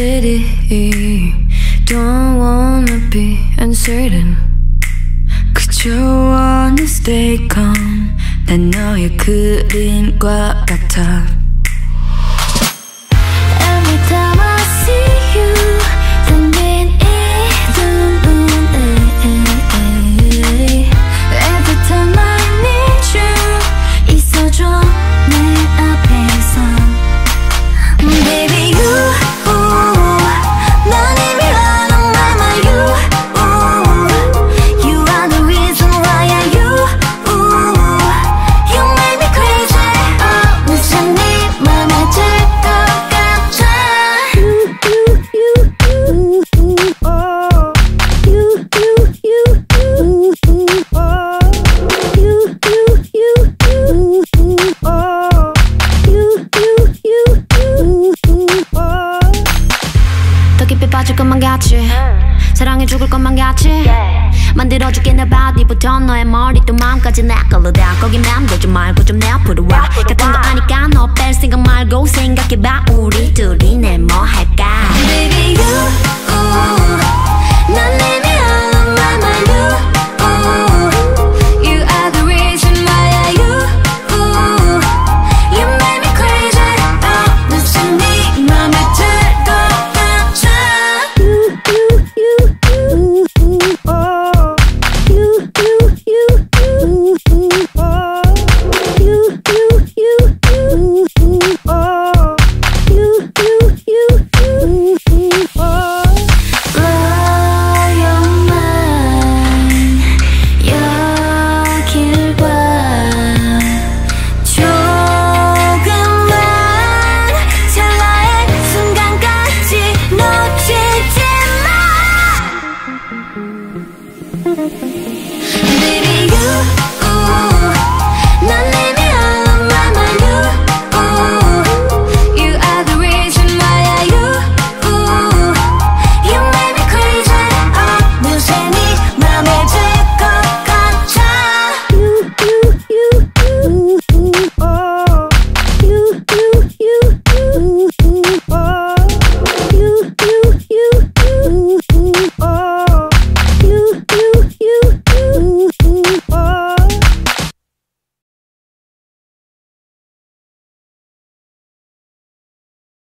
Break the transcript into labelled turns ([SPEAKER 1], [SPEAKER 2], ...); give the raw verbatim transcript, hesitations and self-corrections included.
[SPEAKER 1] city. Don't wanna be uncertain. 그저 wanna stay calm. 난 너의 그림과 같아. Every time I see you, 당긴 이 눈에. Every time I need you, 있어줘 내 앞에서. Baby you, 넌 이미 on my mind. You, you are the reason why I you. You make me crazy. 어느새 네 맘에 들 것 같아. You, you, you, you, oh. You, you, you, you, oh. You, you, you, you, oh. You, you, you, you, oh. 더 깊이 빠질 것만 같이 사랑해 죽을 것만 같이 만들어줄게 내 바디부터 너의 머리 또 마음까지 내 걸로 다 거기 맴돌지 말고 좀 내 앞으로 와. 같은 거 아니까 너 뺄 생각 말고 생각해봐 우리 둘이 내 뭐 할까. Baby you, 넌 이미 all on my mind. You, you are the reason why I you. You make me crazy. 어느새 네 맘에 들 것 같아. You, you, you, you, oh. You, you, you, you, oh. You, you, you, you, oh. You, you, you, you, oh. Blow your mind. 여길 봐. 조금만 찰나의 순간까지 놓치지 마.